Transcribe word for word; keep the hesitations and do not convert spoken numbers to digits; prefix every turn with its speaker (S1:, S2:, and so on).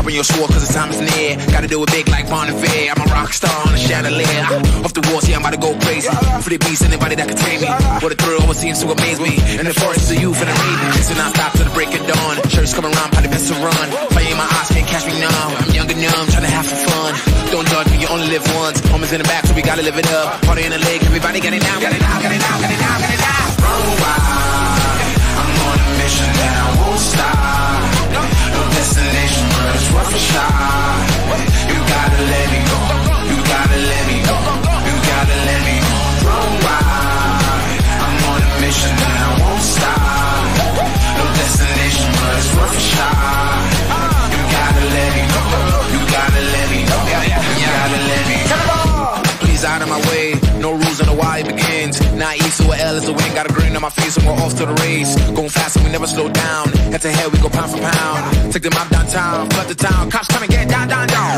S1: Sharpen your sword cause the time is near. Gotta do it big like Bon Iver. I'm a rock star on a chandelier. Off the wall, see I'm about to go crazy. For the beast, anybody that can tame me. What a thrill always seems to amaze me. In the forest of youth and the ravens. And I stop till the break of dawn. Shirts come around, probably best to run. Fire in my eyes, can't catch me now. I'm young and numb, trying to have some fun. Don't judge me, you only live once. Homies in the back, so we gotta live it up. Party in the leg, everybody get it now, get it now, get it now, get it now, get it now.
S2: Run wild, I'm on a mission that I won't stop. No destination, but it's worth a shot. You gotta let me go, you gotta let me go, you gotta let me go. Run wild, I'm on a mission that I won't stop. No destination, but it's worth a shot. You gotta let me go, you gotta let me go, you gotta let me go.
S1: Please out of my way, no rules on the why it begins. Not east or L is the win. Got a grin on my face and we're off to the race. Going fast and we never slow down. Head to head we go pound for pound. Take them out downtown, flood the town. Cops come and get down, down, down.